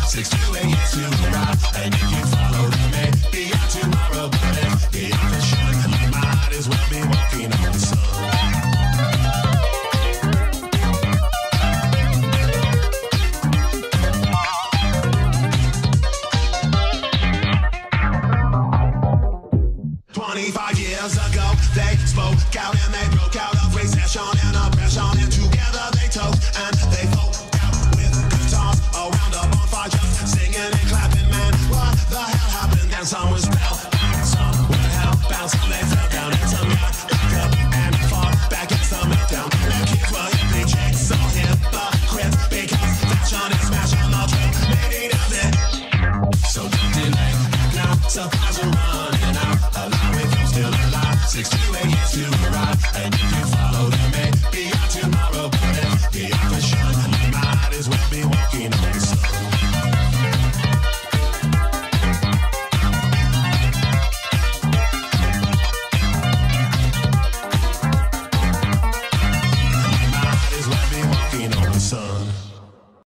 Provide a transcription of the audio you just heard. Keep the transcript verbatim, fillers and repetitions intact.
six to eight years to arrive. And if you follow the man, beyond tomorrow, but if beyond the sun, you might as well be walking on the sun. twenty-five years ago, they spoke out and they broke out of recession and oppression, and together they toast and they folk out with guitars around a bonfire, just singing and clapping. Man, what the hell happened? And some was spellbound, some were hellbound, some they fell down, and some got locked up and fought back against the meltdown. The kids were hippie chicks, so hypocrites, because fashion is smashing the trail, maybe nothing. So don't delay, act now, surprise are running out. Alive if you're still alive, six to eight years to arrive. And if you follow the man, beyond tomorrow.